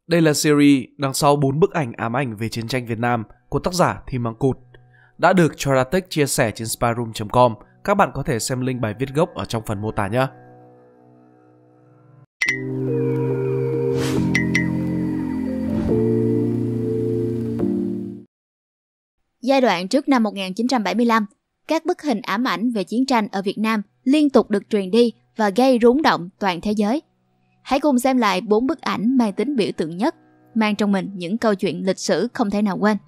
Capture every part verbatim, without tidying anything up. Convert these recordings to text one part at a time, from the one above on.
Đây là series đằng sau bốn bức ảnh ám ảnh về chiến tranh Việt Nam của tác giả Thi Măng Cụt, đã được Choratech chia sẻ trên spyroom chấm com. Các bạn có thể xem link bài viết gốc ở trong phần mô tả nhé. Giai đoạn trước năm một nghìn chín trăm bảy mươi lăm, các bức hình ám ảnh về chiến tranh ở Việt Nam liên tục được truyền đi và gây rúng động toàn thế giới. Hãy cùng xem lại bốn bức ảnh mang tính biểu tượng nhất, mang trong mình những câu chuyện lịch sử không thể nào quên.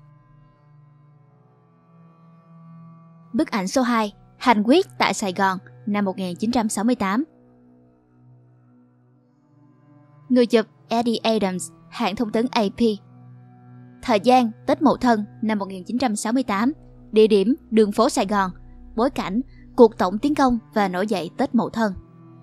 Bức ảnh số hai, Hành quyết tại Sài Gòn, năm một nghìn chín trăm sáu mươi tám. Người chụp Eddie Adams, hãng thông tấn a pê. Thời gian Tết Mậu Thân năm một nghìn chín trăm sáu mươi tám. Địa điểm đường phố Sài Gòn. Bối cảnh cuộc tổng tiến công và nổi dậy Tết Mậu Thân.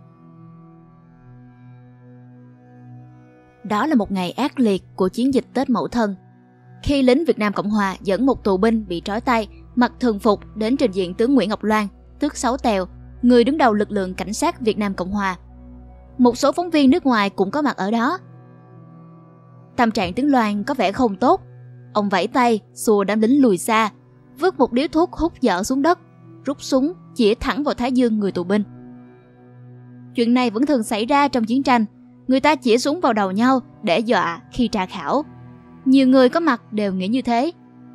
Đó là một ngày ác liệt của chiến dịch Tết Mậu Thân, khi lính Việt Nam Cộng Hòa dẫn một tù binh bị trói tay, mặc thường phục đến trình diện tướng Nguyễn Ngọc Loan, tước Sáu Tèo, người đứng đầu lực lượng cảnh sát Việt Nam Cộng Hòa. Một số phóng viên nước ngoài cũng có mặt ở đó. Tâm trạng tướng Loan có vẻ không tốt. Ông vẫy tay xua đám lính lùi xa, vứt một điếu thuốc hút dở xuống đất, rút súng chĩa thẳng vào thái dương người tù binh. Chuyện này vẫn thường xảy ra trong chiến tranh. Người ta chĩa súng vào đầu nhau để dọa khi tra khảo. Nhiều người có mặt đều nghĩ như thế.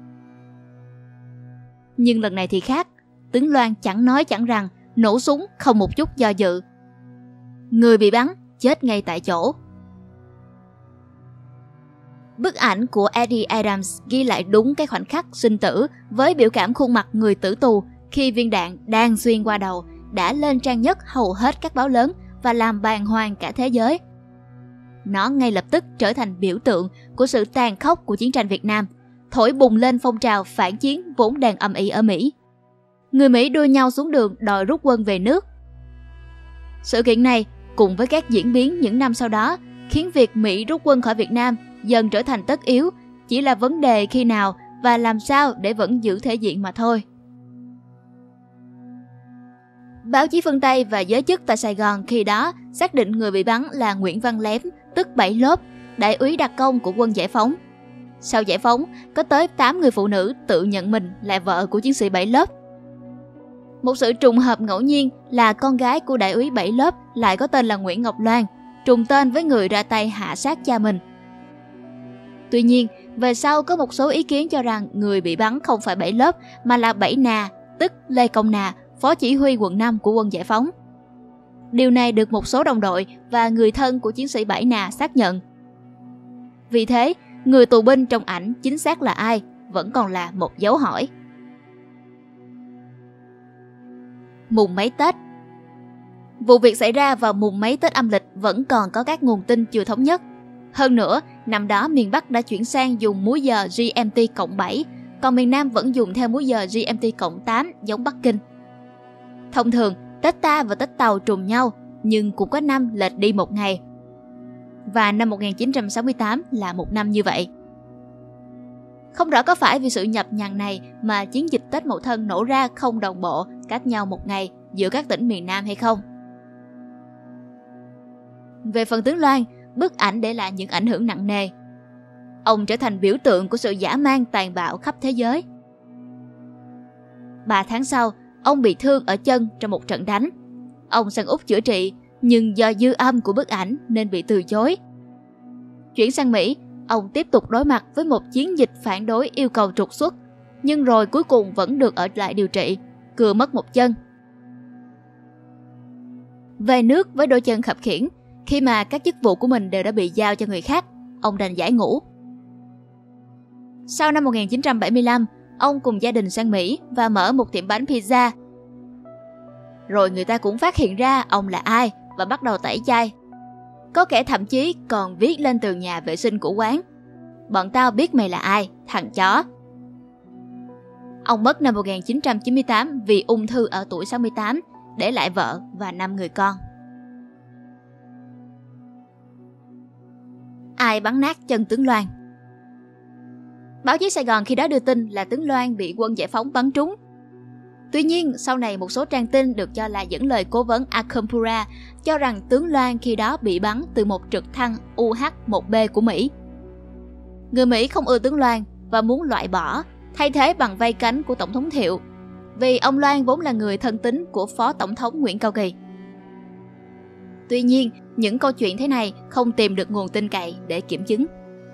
Nhưng lần này thì khác. Tướng Loan chẳng nói chẳng rằng, nổ súng không một chút do dự. Người bị bắn chết ngay tại chỗ. Bức ảnh của Eddie Adams ghi lại đúng cái khoảnh khắc sinh tử, với biểu cảm khuôn mặt người tử tù khi viên đạn đang xuyên qua đầu đã lên trang nhất hầu hết các báo lớn và làm bàng hoàng cả thế giới. Nó ngay lập tức trở thành biểu tượng của sự tàn khốc của chiến tranh Việt Nam, thổi bùng lên phong trào phản chiến vốn đang âm ỉ ở Mỹ. Người Mỹ đua nhau xuống đường đòi rút quân về nước. Sự kiện này cùng với các diễn biến những năm sau đó khiến việc Mỹ rút quân khỏi Việt Nam dần trở thành tất yếu, chỉ là vấn đề khi nào và làm sao để vẫn giữ thể diện mà thôi. Báo chí phương Tây và giới chức tại Sài Gòn khi đó xác định người bị bắn là Nguyễn Văn Lém, tức Bảy Lốp, đại úy đặc công của quân giải phóng. Sau giải phóng, có tới tám người phụ nữ tự nhận mình là vợ của chiến sĩ Bảy Lốp. Một sự trùng hợp ngẫu nhiên là con gái của đại úy Bảy Lốp lại có tên là Nguyễn Ngọc Loan, trùng tên với người ra tay hạ sát cha mình. Tuy nhiên, về sau có một số ý kiến cho rằng người bị bắn không phải Bảy Lốp mà là Bảy Nà, tức Lê Công Nà, phó chỉ huy quận năm của quân giải phóng. Điều này được một số đồng đội và người thân của chiến sĩ Bảy Nà xác nhận. Vì thế, người tù binh trong ảnh chính xác là ai vẫn còn là một dấu hỏi. Mùng mấy Tết. Vụ việc xảy ra vào mùng mấy Tết âm lịch vẫn còn có các nguồn tin chưa thống nhất. Hơn nữa, năm đó miền Bắc đã chuyển sang dùng múi giờ giê em tê cộng bảy, còn miền Nam vẫn dùng theo múi giờ giê em tê cộng tám giống Bắc Kinh. Thông thường, Tết ta và Tết Tàu trùng nhau, nhưng cũng có năm lệch đi một ngày. Và năm một nghìn chín trăm sáu mươi tám là một năm như vậy. Không rõ có phải vì sự nhập nhằng này mà chiến dịch Tết Mậu Thân nổ ra không đồng bộ, cách nhau một ngày giữa các tỉnh miền Nam hay không. Về phần tướng Loan, bức ảnh để lại những ảnh hưởng nặng nề. Ông trở thành biểu tượng của sự dã man tàn bạo khắp thế giới. Ba tháng sau, ông bị thương ở chân trong một trận đánh. Ông sang Úc chữa trị, nhưng do dư âm của bức ảnh nên bị từ chối. Chuyển sang Mỹ, ông tiếp tục đối mặt với một chiến dịch phản đối yêu cầu trục xuất, nhưng rồi cuối cùng vẫn được ở lại điều trị, cưa mất một chân. Về nước với đôi chân khập khiễng, khi mà các chức vụ của mình đều đã bị giao cho người khác, ông đành giải ngũ. Sau năm một nghìn chín trăm bảy mươi lăm, ông cùng gia đình sang Mỹ và mở một tiệm bánh pizza. Rồi người ta cũng phát hiện ra ông là ai và bắt đầu tẩy chay. Có kẻ thậm chí còn viết lên tường nhà vệ sinh của quán: "Bọn tao biết mày là ai, thằng chó." Ông mất năm một nghìn chín trăm chín mươi tám vì ung thư ở tuổi sáu mươi tám, để lại vợ và năm người con. Ai bắn nát chân tướng Loan? Báo chí Sài Gòn khi đó đưa tin là tướng Loan bị quân giải phóng bắn trúng. Tuy nhiên, sau này một số trang tin được cho là dẫn lời cố vấn Acampura cho rằng tướng Loan khi đó bị bắn từ một trực thăng U H một B của Mỹ, Người Mỹ không ưa tướng Loan và muốn loại bỏ, thay thế bằng vây cánh của Tổng thống Thiệu, vì ông Loan vốn là người thân tín của Phó Tổng thống Nguyễn Cao Kỳ. Tuy nhiên, những câu chuyện thế này không tìm được nguồn tin cậy để kiểm chứng.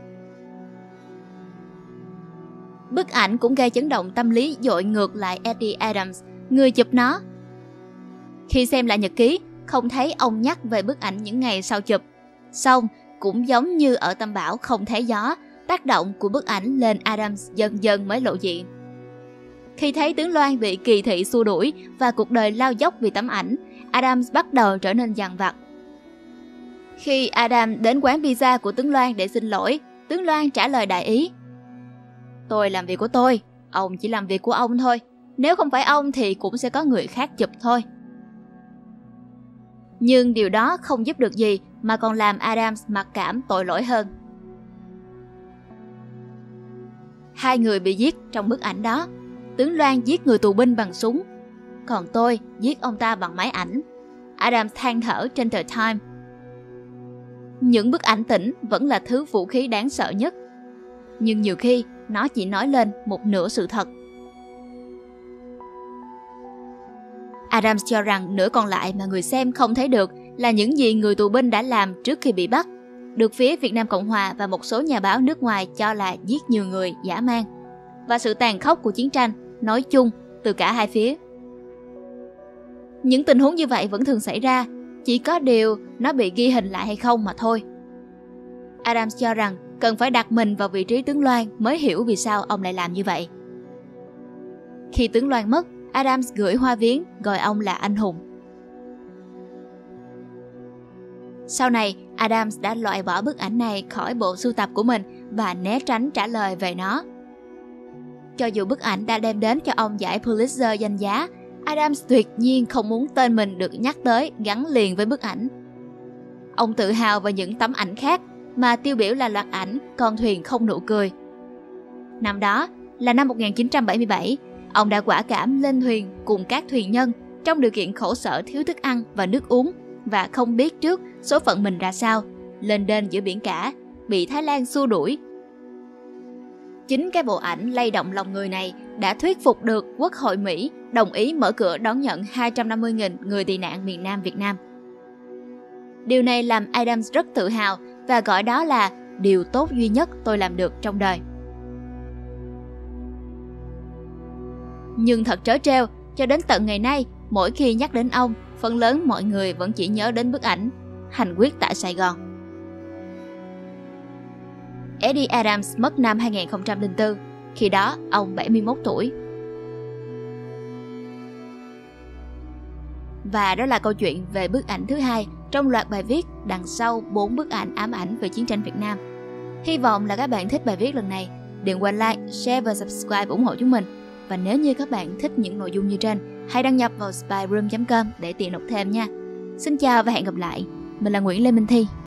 Bức ảnh cũng gây chấn động tâm lý dội ngược lại Eddie Adams, người chụp nó. Khi xem lại nhật ký, không thấy ông nhắc về bức ảnh những ngày sau chụp. Xong, cũng giống như ở Tâm Bão không thấy gió, tác động của bức ảnh lên Adams dần dần mới lộ diện. Khi thấy tướng Loan bị kỳ thị xua đuổi và cuộc đời lao dốc vì tấm ảnh, Adams bắt đầu trở nên dằn vặt. Khi Adam đến quán pizza của tướng Loan để xin lỗi, tướng Loan trả lời đại ý: "Tôi làm việc của tôi, ông chỉ làm việc của ông thôi. Nếu không phải ông thì cũng sẽ có người khác chụp thôi." Nhưng điều đó không giúp được gì mà còn làm Adams mặc cảm tội lỗi hơn. Hai người bị giết trong bức ảnh đó. Tướng Loan giết người tù binh bằng súng, còn tôi giết ông ta bằng máy ảnh. Adams than thở trên tờ Time. Những bức ảnh tĩnh vẫn là thứ vũ khí đáng sợ nhất, nhưng nhiều khi nó chỉ nói lên một nửa sự thật. Adams cho rằng nửa còn lại mà người xem không thấy được là những gì người tù binh đã làm trước khi bị bắt, được phía Việt Nam Cộng Hòa và một số nhà báo nước ngoài cho là giết nhiều người dã man, và sự tàn khốc của chiến tranh nói chung từ cả hai phía. Những tình huống như vậy vẫn thường xảy ra, chỉ có điều nó bị ghi hình lại hay không mà thôi. Adams cho rằng cần phải đặt mình vào vị trí tướng Loan mới hiểu vì sao ông lại làm như vậy. Khi tướng Loan mất, Adams gửi hoa viếng gọi ông là anh hùng. Sau này, Adams đã loại bỏ bức ảnh này khỏi bộ sưu tập của mình và né tránh trả lời về nó. Cho dù bức ảnh đã đem đến cho ông giải Pulitzer danh giá, Adams tuyệt nhiên không muốn tên mình được nhắc tới gắn liền với bức ảnh. Ông tự hào về những tấm ảnh khác, mà tiêu biểu là loạt ảnh Con thuyền không nụ cười. Năm đó là năm một nghìn chín trăm bảy mươi bảy, ông đã quả cảm lên thuyền cùng các thuyền nhân trong điều kiện khổ sở thiếu thức ăn và nước uống và không biết trước số phận mình ra sao, lên đên giữa biển cả, bị Thái Lan xua đuổi. Chính cái bộ ảnh lay động lòng người này đã thuyết phục được Quốc hội Mỹ đồng ý mở cửa đón nhận hai trăm năm mươi nghìn người tị nạn miền Nam Việt Nam. Điều này làm Adams rất tự hào và gọi đó là điều tốt duy nhất tôi làm được trong đời. Nhưng thật trớ trêu, cho đến tận ngày nay, mỗi khi nhắc đến ông, phần lớn mọi người vẫn chỉ nhớ đến bức ảnh Hành quyết tại Sài Gòn. Eddie Adams mất năm hai nghìn không trăm lẻ bốn, khi đó ông bảy mươi mốt tuổi. Và đó là câu chuyện về bức ảnh thứ hai trong loạt bài viết đằng sau bốn bức ảnh ám ảnh về chiến tranh Việt Nam. Hy vọng là các bạn thích bài viết lần này. Đừng quên like, share và subscribe ủng hộ chúng mình. Và nếu như các bạn thích những nội dung như trên, hãy đăng nhập vào spyroom chấm com để tiện đọc thêm nha. Xin chào và hẹn gặp lại. Mình là Nguyễn Lê Minh Thi.